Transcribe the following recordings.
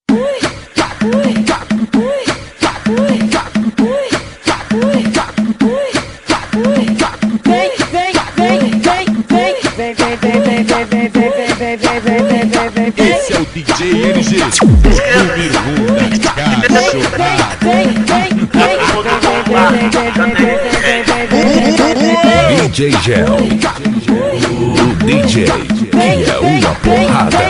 Esse é o DJ LG, número 1 da cachorrada. DJ Gel, o DJ que é uma porrada.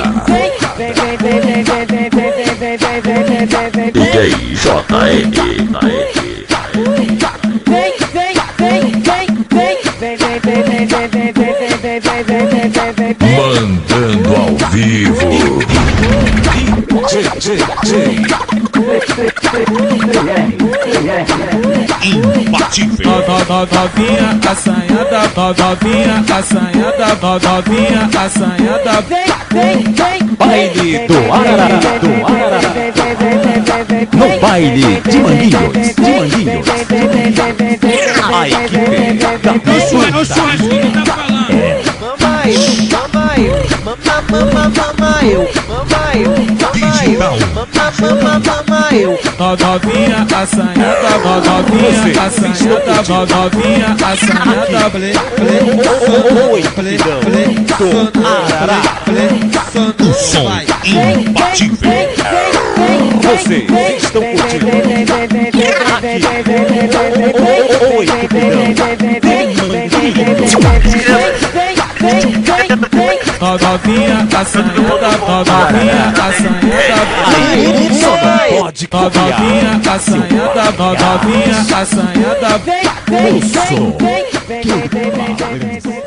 DJ JL. Mandando ao vivo. Imbatível. Novinha assanhada, novinha assanhada, novinha assanhada. Baile do Arará, no baile de Manguinhos, a equipe da Churrasquinho tá falando. Novinha assanhada, novinha assanhada, novinha assanhada. O som imbatível. Vocês estão curtindo Novinha assanhada, novinha assanhada. Só não pode Novinha assanhada, novinha assanhada. o som.